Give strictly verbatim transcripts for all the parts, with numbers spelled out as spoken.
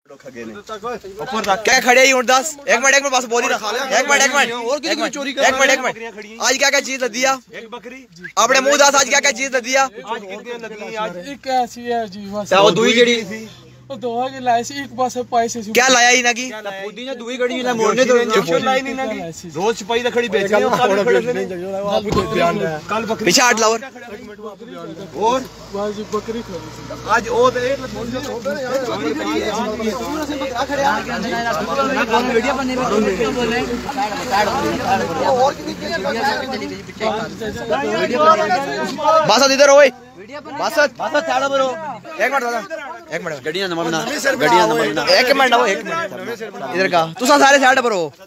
क्या खड़े ही दस एक मिनट एक मिनट बस बोल ही रहा एक मिनट एक मिनट एक मिनट एक मिनट एक मिनट आज क्या क्या चीज लग दिया एक बकरी अपने मुंह दस आज क्या क्या चीज लग दिया आज कितनी लगी आज कैसी है जी बस वो दुई जड़ी दो के लाए से एक पास पैसे क्या लाया ही ना की पुदी ने दुई गड़ी ना मोड़ने तो लाई नहीं ना की रोज छुपाई रखड़ी बेच रहे हो कल बकरी पीछे हट लाओ और आज बकरी खड़ी आज ओ तो एक वीडियो बनने में वीडियो बोल रहे हैं बस इधर ओए बस बस छाड़ा बरो एक मिनट दादा एक मिनट गड्डियां नंबर ना गड्डियां नंबर ना एक मिनट आओ एक मिनट इधर का तू सारे साइड पर हो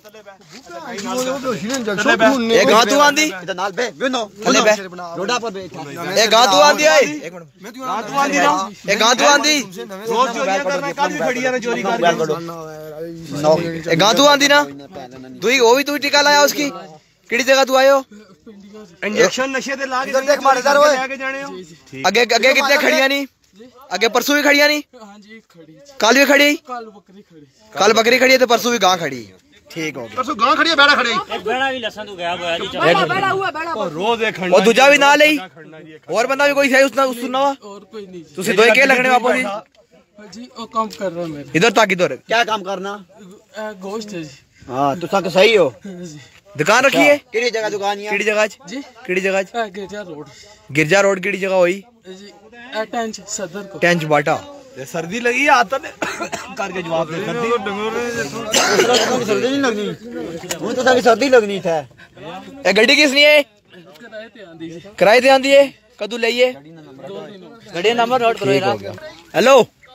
ए गा तू आंदी इधर नाल बे बिनो थले बे रोडा पर बे ए गा तू आंदी ए एक मिनट गा तू आंदी ना ए गा तू आंदी रोज चोरी कर रहा कल भी खड़ी है ना चोरी कर ए गा तू आंदी ना दुई वो भी तू टिका लाया उसकी किड़ी जगह तू आयो इंजेक्शन नशे ते ला के इधर देख मार इधर ओए आगे आगे कितने खड़ियां नहीं आगे परसों भी खड़ियां नहीं हां जी खड़ी कल भी खड़ी कल बकरी खड़ी कल बकरी खड़ी है तो परसों भी गां खड़ी ठीक हो गया परसों गां खड़ी है बेड़ा खड़ी एक बेड़ा भी लसन तो गया हुआ है बेड़ा बेड़ा हुआ बेड़ा रोज एक और दूजा भी ना ले और बंदा भी कोई सही उसना सुनना और कोई नहीं तुसी दो के लगने वापस जी जी ओ काम कर रहा मेरे इधर तक इधर क्या काम करना गोश्त है जी हां तू सब सही हो जी दुकान रखी है केड़ी जगह दुकान है केड़ी जगह जी केड़ी जगह गिरजा रोड गिरजा रोड केड़ी जगह होई जी टेंच सदर को टेंच बाटा सर्दी लगी है आता ने करके जवाब दे सर्दी नहीं लगनी वो तो सारी सर्दी लगनी था ए गड्डी किसनी है किराए पे आंदी जी किराए पे आंदी है कदू लईए गड्डी नंबर नोट करो यार हेलो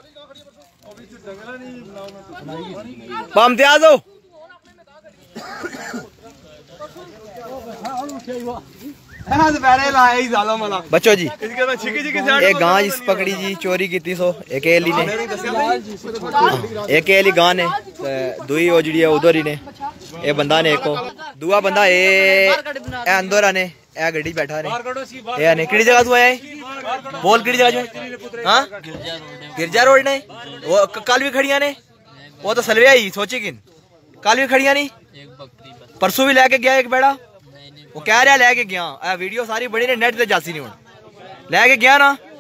बम ते आ जाओ बच्चो जी एक गां जिस पकड़ी जी चोरी की सो एक एली ने एक एली गां ने दुई ओ जड़ी है उधर ही ने ए बंदा ने एको दुआ बंदा ए अंदर आने ए गड्डी बैठा ने ए ने किड़ी जगह तू आया बोल किड़ी जगह जो हां गिरजा रोड ने वो कल भी खड़ियां ने वो तो सलवे आई सोची किन कल भी खड़ियां नहीं परसों भी लेके गया एक बेड़ा वो कह रहा लेके गया वीडियो सारी बड़ी ने नेट ते जासी नहीं हुन लेके गया ना